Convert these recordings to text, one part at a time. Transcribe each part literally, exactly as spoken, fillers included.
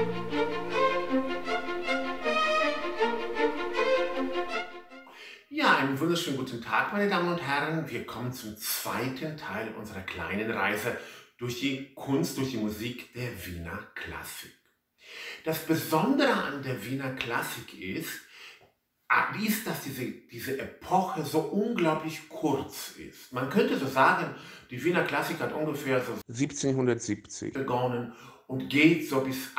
Ja, einen wunderschönen guten Tag, meine Damen und Herren. Wir kommen zum zweiten Teil unserer kleinen Reise durch die Kunst, durch die Musik der Wiener Klassik. Das Besondere an der Wiener Klassik ist, ist, dass diese, diese Epoche so unglaublich kurz ist. Man könnte so sagen, die Wiener Klassik hat ungefähr so siebzehnhundertsiebzig begonnen und geht so bis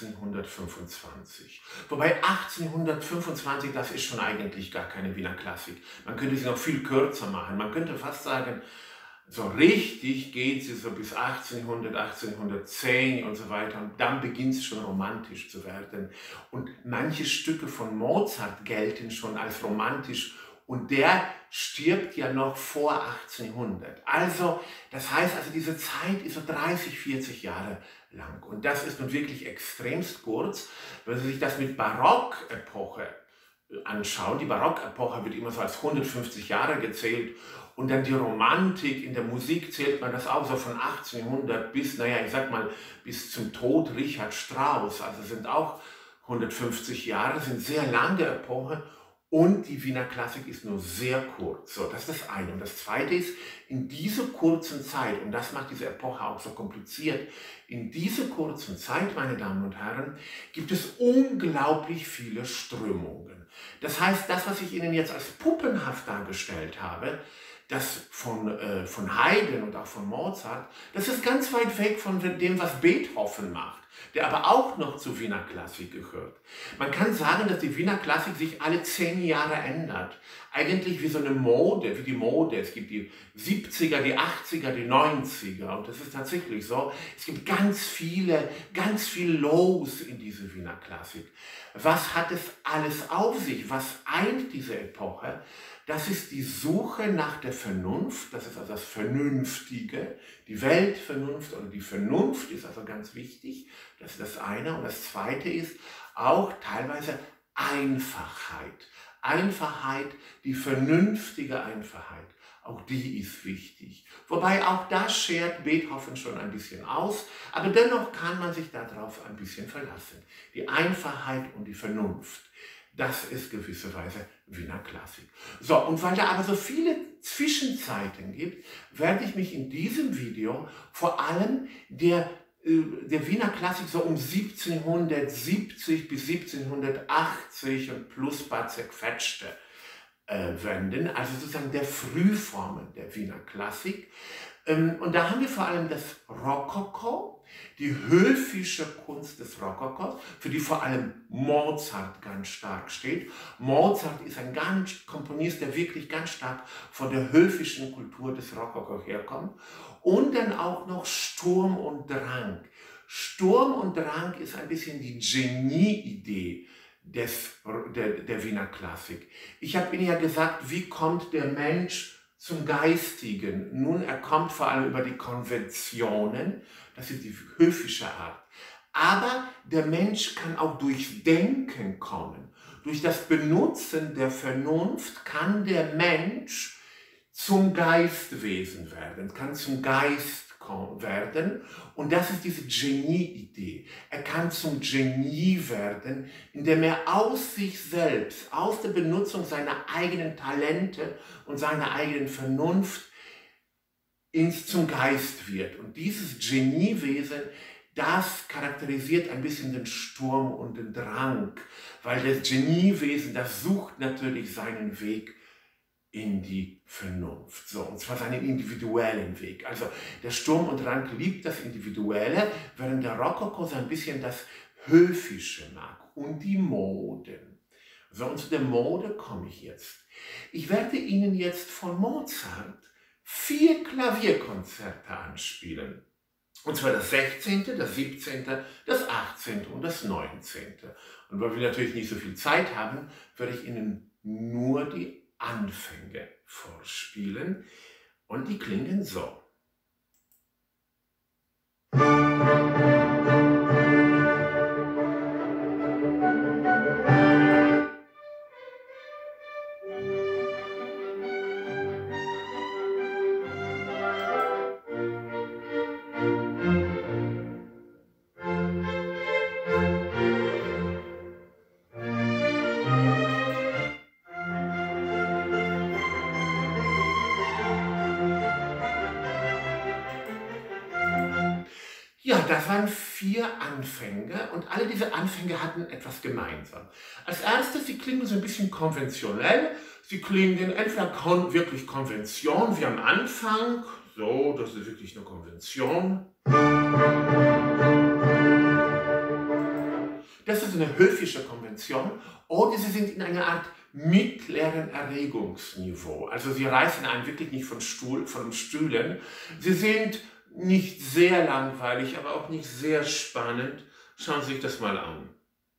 achtzehnhundertfünfundzwanzig. Wobei achtzehnhundertfünfundzwanzig, das ist schon eigentlich gar keine Wiener Klassik. Man könnte sie noch viel kürzer machen. Man könnte fast sagen, so richtig geht sie so bis achtzehnhundert, achtzehnhundertzehn und so weiter. Und dann beginnt es schon romantisch zu werden. Und manche Stücke von Mozart gelten schon als romantisch. Und der stirbt ja noch vor achtzehnhundert. Also, das heißt, also diese Zeit ist so dreißig, vierzig Jahre lang. Und das ist nun wirklich extremst kurz. Wenn Sie sich das mit Barockepoche anschauen, die Barockepoche wird immer so als hundertfünfzig Jahre gezählt. Und dann die Romantik, in der Musik zählt man das auch so von achtzehnhundert bis, naja, ich sag mal, bis zum Tod Richard Strauss. Also sind auch hundertfünfzig Jahre, sind sehr lange Epoche. Und die Wiener Klassik ist nur sehr kurz. So, das ist das eine. Und das zweite ist, in dieser kurzen Zeit, und das macht diese Epoche auch so kompliziert, in dieser kurzen Zeit, meine Damen und Herren, gibt es unglaublich viele Strömungen. Das heißt, das, was ich Ihnen jetzt als puppenhaft dargestellt habe, das von, äh, von Haydn und auch von Mozart, das ist ganz weit weg von dem, was Beethoven macht, der aber auch noch zur Wiener Klassik gehört. Man kann sagen, dass die Wiener Klassik sich alle zehn Jahre ändert. Eigentlich wie so eine Mode, wie die Mode. Es gibt die siebziger, die achtziger, die neunziger. Und das ist tatsächlich so. Es gibt ganz viele, ganz viel los in dieser Wiener Klassik. Was hat es alles auf sich? Was eint diese Epoche? Das ist die Suche nach der Vernunft, das ist also das Vernünftige, die Weltvernunft oder die Vernunft ist also ganz wichtig, das ist das eine. Und das zweite ist auch teilweise Einfachheit. Einfachheit, die vernünftige Einfachheit, auch die ist wichtig. Wobei auch das schert Beethoven schon ein bisschen aus, aber dennoch kann man sich darauf ein bisschen verlassen. Die Einfachheit und die Vernunft. Das ist gewisserweise Wiener Klassik. So, und weil da aber so viele Zwischenzeiten gibt, werde ich mich in diesem Video vor allem der, der Wiener Klassik so um siebzehnhundertsiebzig bis siebzehnhundertachtzig und plus ein paar zerquetschte äh, wenden, also sozusagen der Frühformen der Wiener Klassik. Ähm, und da haben wir vor allem das Rokoko, die höfische Kunst des Rokokos, für die vor allem Mozart ganz stark steht. Mozart ist ein ganz Komponist, der wirklich ganz stark von der höfischen Kultur des Rokoko herkommt. Und dann auch noch Sturm und Drang. Sturm und Drang ist ein bisschen die Genie-Idee des, der, der Wiener Klassik. Ich habe Ihnen ja gesagt, wie kommt der Mensch zum Geistigen? Nun, er kommt vor allem über die Konventionen, das ist die höfische Art. Aber der Mensch kann auch durch Denken kommen. Durch das Benutzen der Vernunft kann der Mensch zum Geistwesen werden, kann zum Geist werden. Und das ist diese Genie-Idee. Er kann zum Genie werden, indem er aus sich selbst, aus der Benutzung seiner eigenen Talente und seiner eigenen Vernunft ins zum Geist wird. Und dieses Geniewesen, das charakterisiert ein bisschen den Sturm und den Drang, weil das Geniewesen, das sucht natürlich seinen Weg in die Vernunft, so, und zwar seinen individuellen Weg. Also der Sturm und Drang liebt das Individuelle, während der Rokoko so ein bisschen das Höfische mag und die Moden. So, und zu der Mode komme ich jetzt. Ich werde Ihnen jetzt von Mozart vier Klavierkonzerte anspielen. Und zwar das sechzehnte, das siebzehnte, das achtzehnte und das neunzehnte. Und weil wir natürlich nicht so viel Zeit haben, werde ich Ihnen nur die Anfänge vorspielen. Und die klingen so. das waren vier Anfänge und alle diese Anfänge hatten etwas gemeinsam. Als erstes, sie klingen so ein bisschen konventionell. Sie klingen entweder kon wirklich Konvention wie am Anfang, so, das ist wirklich eine Konvention. Das ist eine höfische Konvention, oder sie sind in einer Art mittleren Erregungsniveau. Also sie reißen einen wirklich nicht von, Stuhl, von Stühlen. Sie sind nicht sehr langweilig, aber auch nicht sehr spannend. Schauen Sie sich das mal an.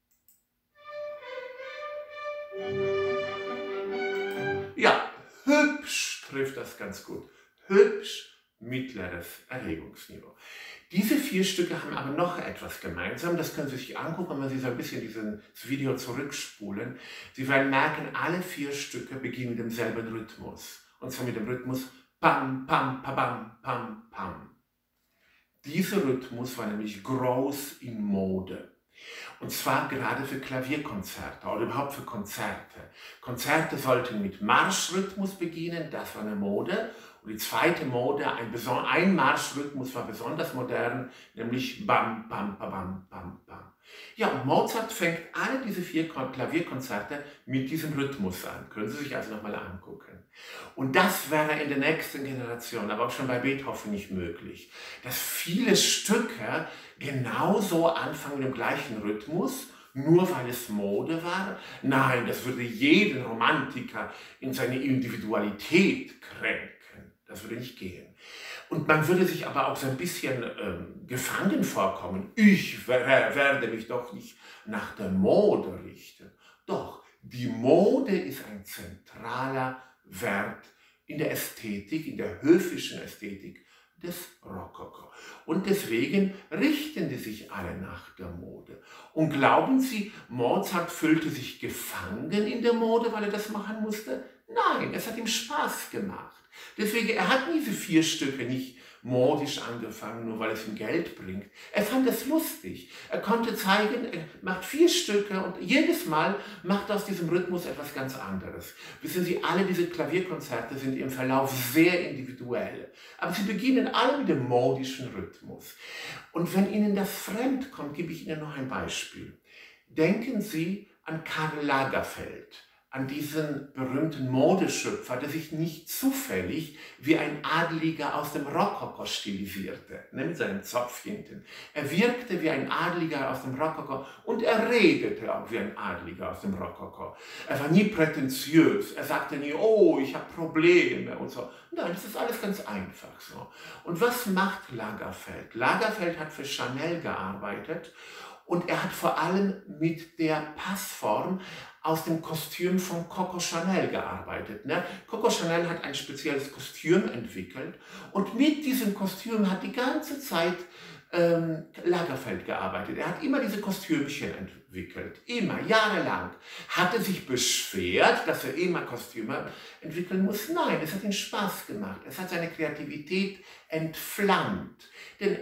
Ja, hübsch trifft das ganz gut. Hübsch, mittleres Erregungsniveau. Diese vier Stücke haben aber noch etwas gemeinsam. Das können Sie sich angucken, wenn Sie so ein bisschen dieses Video zurückspulen. Sie werden merken, alle vier Stücke beginnen mit demselben Rhythmus. Und zwar mit dem Rhythmus Pam, Pam, Pam, Pam, Pam. Dieser Rhythmus war nämlich groß in Mode. Und zwar gerade für Klavierkonzerte oder überhaupt für Konzerte. Konzerte sollten mit Marschrhythmus beginnen, das war eine Mode. Und die zweite Mode, ein, ein Marschrhythmus war besonders modern, nämlich Bam, Bam, Bam, Bam, Bam, Bam. Ja, und Mozart fängt alle diese vier Klavierkonzerte mit diesem Rhythmus an. Können Sie sich also nochmal angucken. Und das wäre in der nächsten Generation, aber auch schon bei Beethoven nicht möglich. Dass viele Stücke genauso anfangen mit dem gleichen Rhythmus, nur weil es Mode war? Nein, das würde jeden Romantiker in seine Individualität kränken. Das würde nicht gehen. Und man würde sich aber auch so ein bisschen ähm, gefangen vorkommen. Ich werde mich doch nicht nach der Mode richten. Doch, die Mode ist ein zentraler Wert in der Ästhetik, in der höfischen Ästhetik des Rokoko. Und deswegen richten die sich alle nach der Mode. Und glauben Sie, Mozart fühlte sich gefangen in der Mode, weil er das machen musste? Nein, es hat ihm Spaß gemacht. Deswegen, er hat diese vier Stücke nicht modisch angefangen, nur weil es ihm Geld bringt. Er fand es lustig. Er konnte zeigen, er macht vier Stücke und jedes Mal macht er aus diesem Rhythmus etwas ganz anderes. Wissen Sie, alle diese Klavierkonzerte sind im Verlauf sehr individuell. Aber sie beginnen alle mit dem modischen Rhythmus. Und wenn Ihnen das fremd kommt, gebe ich Ihnen noch ein Beispiel. Denken Sie an Karl Lagerfeld, an diesen berühmten Modeschöpfer, der sich nicht zufällig wie ein Adeliger aus dem Rokoko stilisierte, ne, mit seinem Zopf hinten. Er wirkte wie ein Adeliger aus dem Rokoko und er redete auch wie ein Adeliger aus dem Rokoko. Er war nie prätentiös, er sagte nie, oh, ich habe Probleme und so. Nein, das ist alles ganz einfach so. Und was macht Lagerfeld? Lagerfeld hat für Chanel gearbeitet und er hat vor allem mit der Passform aus dem Kostüm von Coco Chanel gearbeitet. Ne? Coco Chanel hat ein spezielles Kostüm entwickelt und mit diesem Kostüm hat die ganze Zeit ähm, Lagerfeld gearbeitet. Er hat immer diese Kostümchen entwickelt, immer, jahrelang. Hat er sich beschwert, dass er immer Kostüme entwickeln muss? Nein, es hat ihm Spaß gemacht. Es hat seine Kreativität entflammt. Denn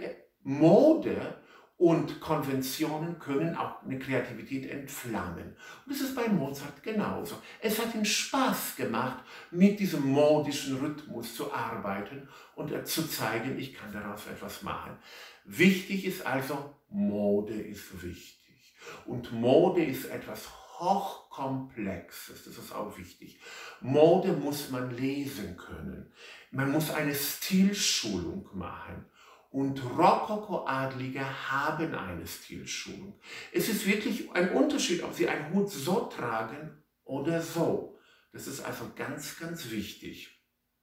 Mode und Konventionen können auch eine Kreativität entflammen. Und das ist bei Mozart genauso. Es hat ihm Spaß gemacht, mit diesem modischen Rhythmus zu arbeiten und zu zeigen, ich kann daraus etwas machen. Wichtig ist also, Mode ist wichtig. Und Mode ist etwas Hochkomplexes, das ist auch wichtig. Mode muss man lesen können. Man muss eine Stilschulung machen. Und Rokoko-Adlige haben eine Stilschulung. Es ist wirklich ein Unterschied, ob sie einen Hut so tragen oder so. Das ist also ganz, ganz wichtig.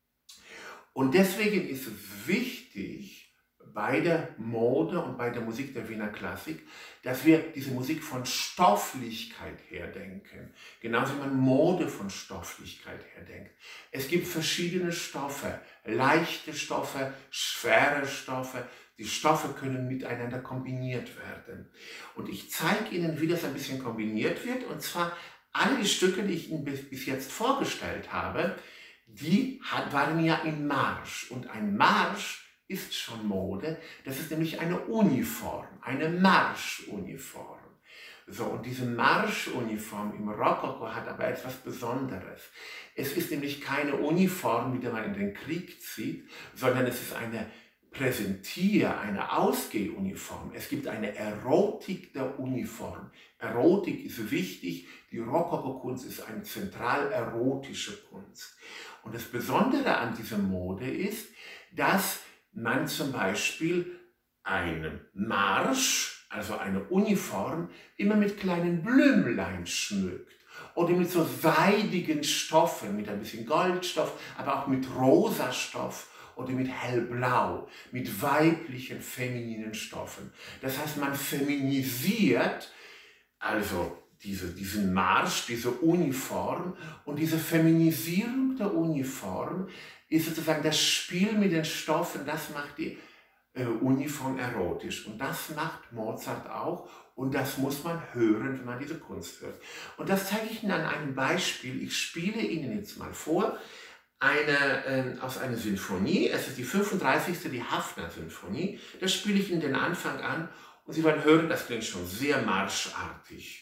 Und deswegen ist es wichtig, bei der Mode und bei der Musik der Wiener Klassik, dass wir diese Musik von Stofflichkeit her denken. Genauso wie man Mode von Stofflichkeit her denkt. Es gibt verschiedene Stoffe, leichte Stoffe, schwere Stoffe. Die Stoffe können miteinander kombiniert werden. Und ich zeige Ihnen, wie das ein bisschen kombiniert wird. Und zwar alle die Stücke, die ich Ihnen bis jetzt vorgestellt habe, die waren ja im Marsch. Und ein Marsch ist schon Mode, das ist nämlich eine Uniform, eine Marschuniform. So, und diese Marschuniform im Rokoko hat aber etwas Besonderes. Es ist nämlich keine Uniform, mit der man in den Krieg zieht, sondern es ist eine präsentiere eine Ausgehuniform, es gibt eine Erotik der Uniform. Erotik ist wichtig, die Rokoko-Kunst ist eine zentral erotische Kunst. Und das Besondere an dieser Mode ist, dass man zum Beispiel einen Marsch, also eine Uniform, immer mit kleinen Blümlein schmückt. Oder mit so seidigen Stoffen, mit ein bisschen Goldstoff, aber auch mit rosa Stoff oder mit hellblau, mit weiblichen, femininen Stoffen. Das heißt, man feminisiert also diese, diesen Marsch, diese Uniform, und diese Feminisierung der Uniform ist sozusagen das Spiel mit den Stoffen, das macht die äh, Uniform erotisch. Und das macht Mozart auch, und das muss man hören, wenn man diese Kunst hört. Und das zeige ich Ihnen an einem Beispiel. Ich spiele Ihnen jetzt mal vor, eine, äh, aus einer Sinfonie. Es ist die fünfunddreißigste, die Haffner-Sinfonie. Da spiele ich Ihnen den Anfang an und Sie werden hören, das klingt schon sehr marschartig.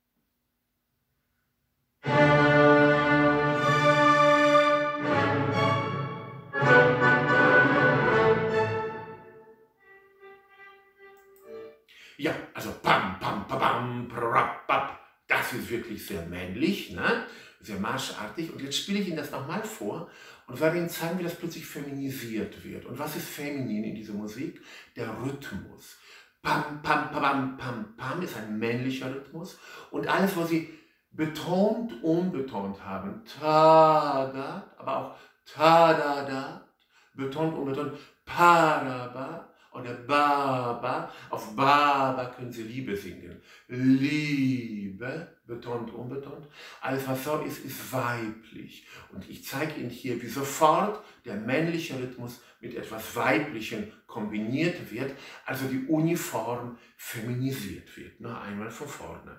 Ja, also pam, pam, pam, pam, prap, pap. Das ist wirklich sehr männlich, ne? Sehr marschartig. Und jetzt spiele ich Ihnen das nochmal vor und werde Ihnen zeigen, wie das plötzlich feminisiert wird. Und was ist feminin in dieser Musik? Der Rhythmus. Pam, pam, pam, pam, pam ist ein männlicher Rhythmus. Und alles, was Sie betont, unbetont haben, ta, da, aber auch ta, da, da, betont, unbetont, pa, da, ba, oder Baba, auf Baba können Sie Liebe singen. Liebe, betont, unbetont. Alles, was so ist, ist weiblich. Und ich zeige Ihnen hier, wie sofort der männliche Rhythmus mit etwas Weiblichem kombiniert wird, also die Uniform feminisiert wird. Noch einmal von vorne.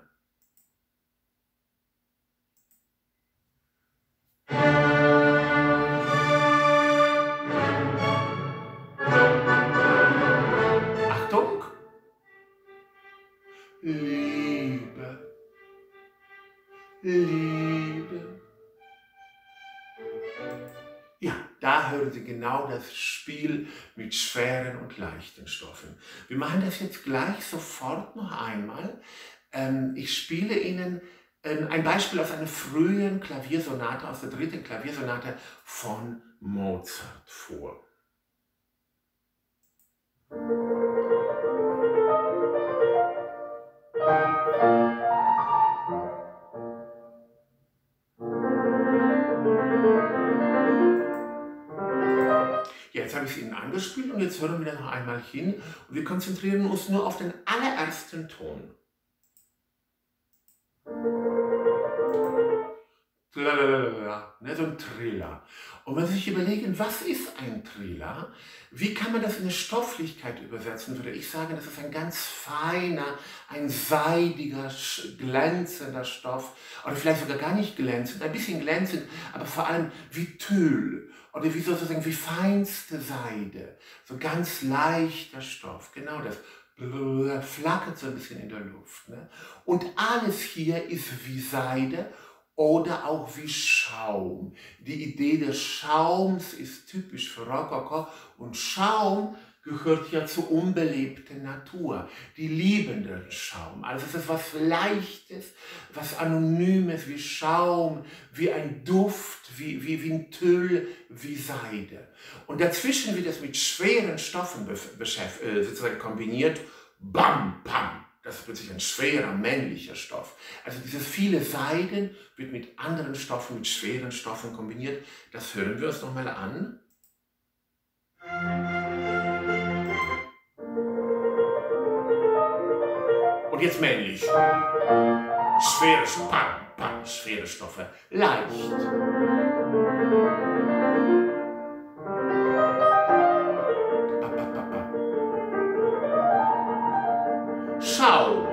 Liebe, Liebe. Ja, da hören Sie genau das Spiel mit schweren und leichten Stoffen. Wir machen das jetzt gleich sofort noch einmal. Ähm, ich spiele Ihnen ähm, ein Beispiel aus einer frühen Klaviersonate, aus der dritten Klaviersonate von Mozart vor. Jetzt habe ich es Ihnen angespielt und jetzt hören wir da noch einmal hin und wir konzentrieren uns nur auf den allerersten Ton. Ne, so ein Triller. Und wenn Sie sich überlegen, was ist ein Triller? Wie kann man das in eine Stofflichkeit übersetzen? Würde ich sagen, das ist ein ganz feiner, ein seidiger, glänzender Stoff. Oder vielleicht sogar gar nicht glänzend, ein bisschen glänzend, aber vor allem wie Tüll. Oder wie sozusagen wie feinste Seide. So ganz leichter Stoff. Genau das. Flackert so ein bisschen in der Luft. Ne? Und alles hier ist wie Seide. Oder auch wie Schaum. Die Idee des Schaums ist typisch für Rokoko und Schaum gehört ja zur unbelebten Natur. Die lieben den Schaum. Also es ist was Leichtes, was Anonymes wie Schaum, wie ein Duft, wie, wie, wie ein Tüll, wie Seide. Und dazwischen wird es mit schweren Stoffen äh, sozusagen kombiniert. Bam, pam. Das ist plötzlich ein schwerer, männlicher Stoff. Also dieses viele Seiden wird mit anderen Stoffen, mit schweren Stoffen kombiniert. Das hören wir uns nochmal an. Und jetzt männlich. Schwere, pam, pam, schwere Stoffe. Leicht. Schaum.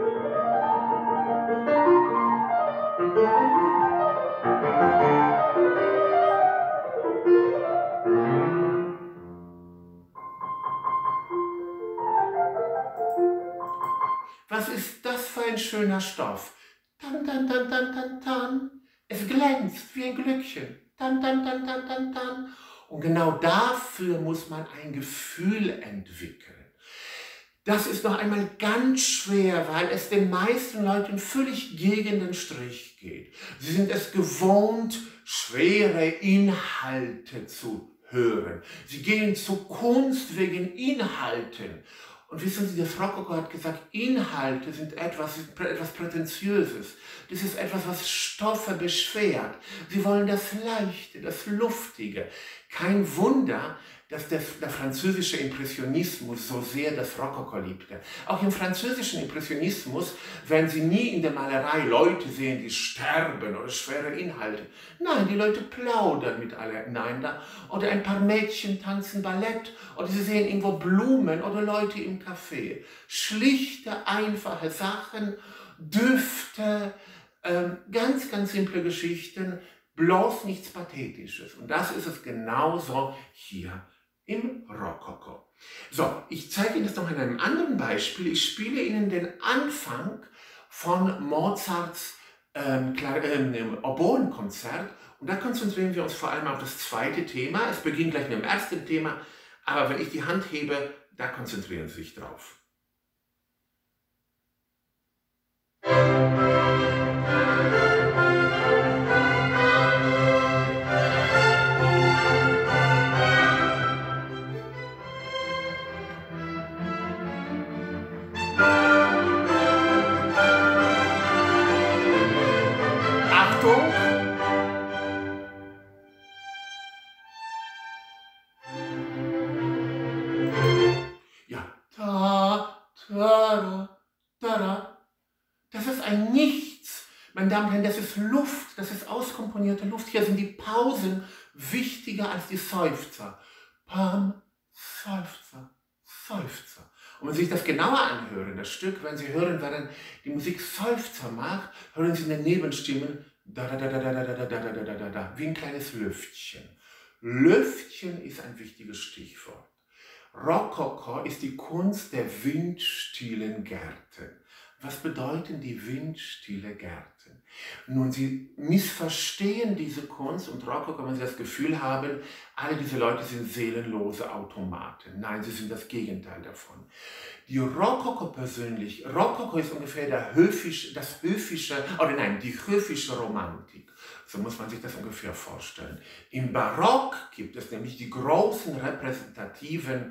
Was ist das für ein schöner Stoff? Tan, tan, tan, tan, tan, tan. Es glänzt wie ein Glöckchen. Tan, tan, tan, tan, tan, tan. Und genau dafür muss man ein Gefühl entwickeln. Das ist noch einmal ganz schwer, weil es den meisten Leuten völlig gegen den Strich geht. Sie sind es gewohnt, schwere Inhalte zu hören. Sie gehen zur Kunst wegen Inhalten. Und wissen Sie, das Rokoko hat gesagt, Inhalte sind etwas, etwas Prätentiöses. Das ist etwas, was Stoffe beschwert. Sie wollen das Leichte, das Luftige. Kein Wunder, dass der, der französische Impressionismus so sehr das Rokoko liebte. Auch im französischen Impressionismus werden Sie nie in der Malerei Leute sehen, die sterben oder schwere Inhalte. Nein, die Leute plaudern miteinander oder ein paar Mädchen tanzen Ballett oder Sie sehen irgendwo Blumen oder Leute im Café. Schlichte, einfache Sachen, Düfte, ähm, ganz, ganz simple Geschichten, bloß nichts Pathetisches. Und das ist es genauso hier im Rokoko. So, ich zeige Ihnen das noch in einem anderen Beispiel. Ich spiele Ihnen den Anfang von Mozarts ähm, ähm, Oboenkonzert und da konzentrieren wir uns vor allem auf das zweite Thema. Es beginnt gleich mit dem ersten Thema, aber wenn ich die Hand hebe, da konzentrieren Sie sich drauf. Ja, ta, ta, ta, das ist ein Nichts. Meine Damen und Herren, das ist Luft, das ist auskomponierte Luft. Hier sind die Pausen wichtiger als die Seufzer. Pam, Seufzer, Seufzer. Und wenn Sie sich das genauer anhören, das Stück, wenn Sie hören, während die Musik Seufzer macht, hören Sie in den Nebenstimmen da, da, da, da, da, da, da, da, da, da, da, da, wie ein kleines Lüftchen. Lüftchen ist ein wichtiges Stichwort. Rokoko ist die Kunst der windstillen Gärten. Was bedeuten die windstillen Gärten? Nun, Sie missverstehen diese Kunst und Rokoko, wenn Sie das Gefühl haben, alle diese Leute sind seelenlose Automaten. Nein, sie sind das Gegenteil davon. Die Rokoko persönlich, Rokoko ist ungefähr der höfisch, das höfische, oder nein, die höfische Romantik. So muss man sich das ungefähr vorstellen. Im Barock gibt es nämlich die großen repräsentativen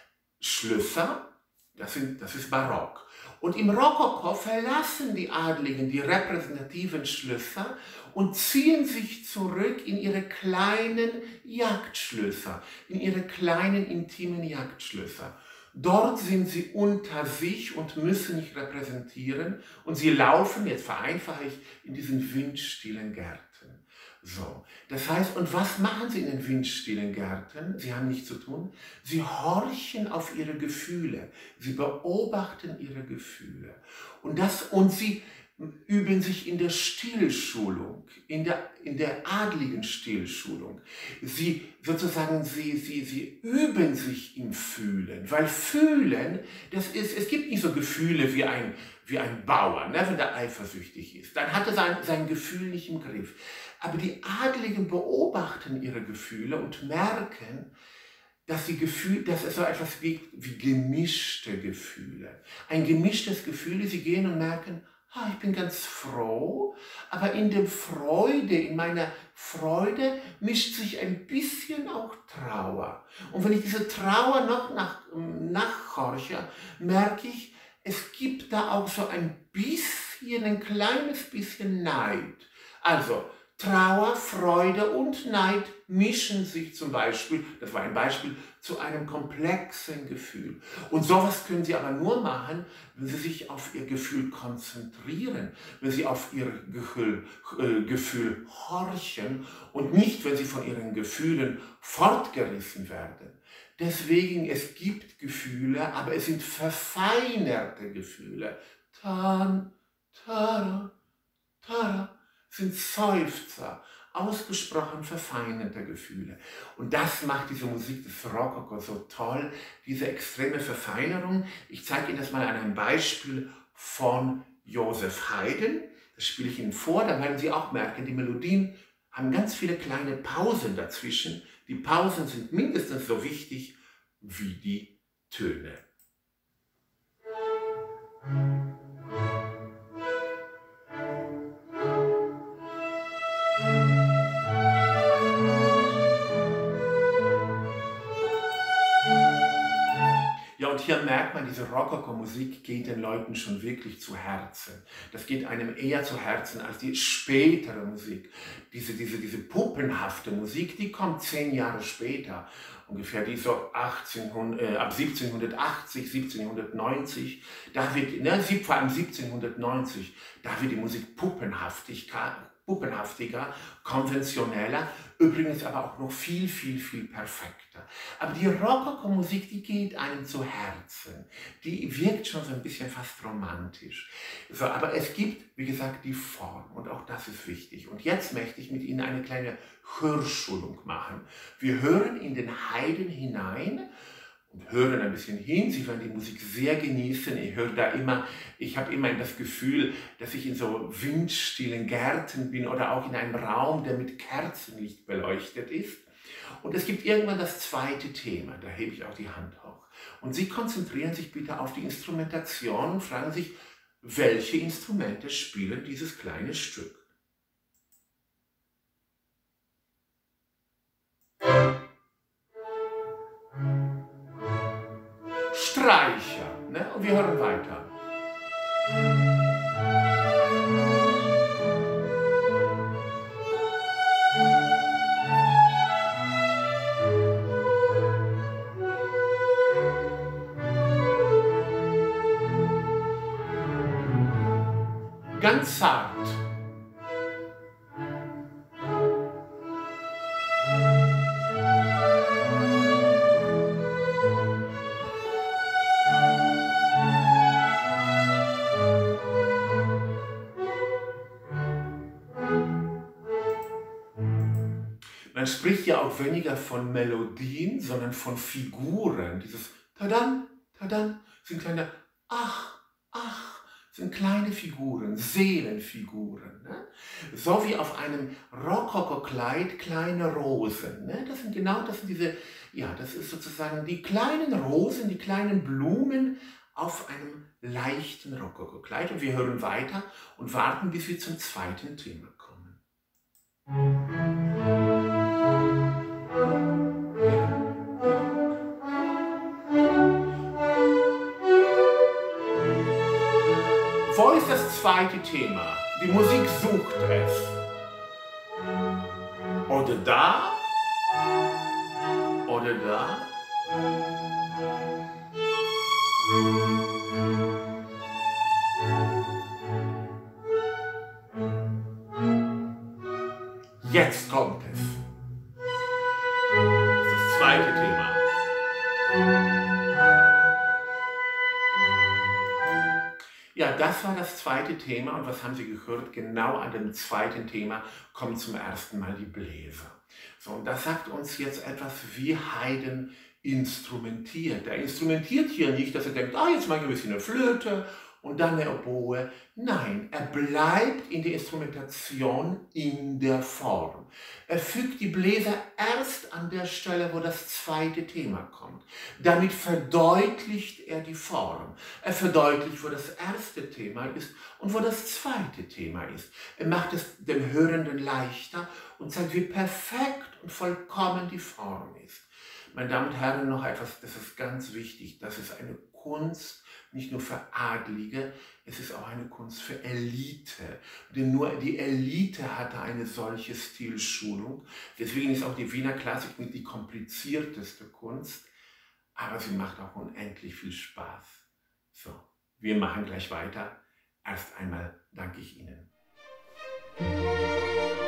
Schlösser, das, sind, das ist Barock. Und im Rokoko verlassen die Adligen die repräsentativen Schlösser und ziehen sich zurück in ihre kleinen Jagdschlösser, in ihre kleinen intimen Jagdschlösser. Dort sind sie unter sich und müssen nicht repräsentieren und sie laufen, jetzt vereinfache ich, in diesen windstillen Gärten. So, das heißt, und was machen sie in den windstillen Gärten? Sie haben nichts zu tun. Sie horchen auf ihre Gefühle. Sie beobachten ihre Gefühle. Und, das, und sie üben sich in der Stillschulung, in der, in der adligen Stillschulung. Sie sozusagen, sie, sie, sie üben sich im Fühlen, weil Fühlen, das ist, es gibt nicht so Gefühle wie ein, wie ein Bauer, ne, wenn der eifersüchtig ist. Dann hat er sein, sein Gefühl nicht im Griff. Aber die Adligen beobachten ihre Gefühle und merken, dass, die Gefühl, dass es so etwas gibt wie gemischte Gefühle. Ein gemischtes Gefühl, sie gehen und merken, ah, ich bin ganz froh, aber in der Freude, in meiner Freude mischt sich ein bisschen auch Trauer. Und wenn ich diese Trauer noch nach, nachhorche, merke ich, es gibt da auch so ein bisschen, ein kleines bisschen Neid. Also Trauer, Freude und Neid mischen sich zum Beispiel, das war ein Beispiel, zu einem komplexen Gefühl. Und sowas können Sie aber nur machen, wenn Sie sich auf Ihr Gefühl konzentrieren, wenn Sie auf Ihr Gefühl, äh, Gefühl horchen und nicht, wenn Sie von Ihren Gefühlen fortgerissen werden. Deswegen, es gibt Gefühle, aber es sind verfeinerte Gefühle. Tan, tara, tara. Sind Seufzer, ausgesprochen verfeinerte Gefühle. Und das macht diese Musik des Rokoko so toll, diese extreme Verfeinerung. Ich zeige Ihnen das mal an einem Beispiel von Joseph Haydn. Das spiele ich Ihnen vor, dann werden Sie auch merken, die Melodien haben ganz viele kleine Pausen dazwischen, Die Pausen sind mindestens so wichtig wie die Töne. Ja, und hier merkt man, diese Rokoko-Musik geht den Leuten schon wirklich zu Herzen. Das geht einem eher zu Herzen als die spätere Musik. Diese, diese, diese puppenhafte Musik, die kommt zehn Jahre später. Ungefähr die so achtzehnhundert, äh, ab siebzehnhundertachtzig, siebzehnhundertneunzig, da wird, ne, vor allem siebzehnhundertneunzig, da wird die Musik puppenhaftig, puppenhaftiger, konventioneller, übrigens aber auch noch viel, viel, viel perfekter. Aber die Rokoko-Musik, die geht einem zu Herzen. Die wirkt schon so ein bisschen fast romantisch. So, aber es gibt, wie gesagt, die Form und auch das ist wichtig. Und jetzt möchte ich mit Ihnen eine kleine Hörschulung machen. Wir hören in den Haydn hinein und hören ein bisschen hin. Sie werden die Musik sehr genießen. Ich höre da immer, ich habe immer das Gefühl, dass ich in so windstillen Gärten bin oder auch in einem Raum, der mit Kerzenlicht beleuchtet ist. Und es gibt irgendwann das zweite Thema, da hebe ich auch die Hand hoch. Und Sie konzentrieren sich bitte auf die Instrumentation und fragen sich, welche Instrumente spielen dieses kleine Stück? Streicher, ne? Und wir hören weiter. Ganz zart. Man spricht ja auch weniger von Melodien, sondern von Figuren. Dieses Tadan, Tadan sind kleine Ach, Ach, sind kleine Figuren, Seelenfiguren. Ne? So wie auf einem Rokoko-Kleid kleine Rosen. Ne? Das sind genau, das sind diese, ja, das ist sozusagen die kleinen Rosen, die kleinen Blumen auf einem leichten Rokoko-Kleid. Und wir hören weiter und warten, bis wir zum zweiten Thema kommen. Wo ist das zweite Thema? Die Musik sucht es. Oder da? Oder da? Jetzt kommt es. Das ist das zweite Thema. Ja, das war das zweite Thema und was haben Sie gehört? Genau an dem zweiten Thema kommen zum ersten Mal die Bläser. So, und das sagt uns jetzt etwas, wie Haydn instrumentiert. Er instrumentiert hier nicht, dass er denkt, ah, jetzt mache ich ein bisschen eine Flöte und dann eine Oboe. Nein, er bleibt in der Instrumentation in der Form. Er fügt die Bläser erst an der Stelle, wo das zweite Thema kommt. Damit verdeutlicht er die Form. Er verdeutlicht, wo das erste Thema ist und wo das zweite Thema ist. Er macht es dem Hörenden leichter und zeigt, wie perfekt und vollkommen die Form ist. Meine Damen und Herren, noch etwas, das ist ganz wichtig. Das ist eine Kunst, nicht nur für Adlige, es ist auch eine Kunst für Elite. Denn nur die Elite hatte eine solche Stilschulung. Deswegen ist auch die Wiener Klassik nicht die komplizierteste Kunst, aber sie macht auch unendlich viel Spaß. So, wir machen gleich weiter. Erst einmal danke ich Ihnen.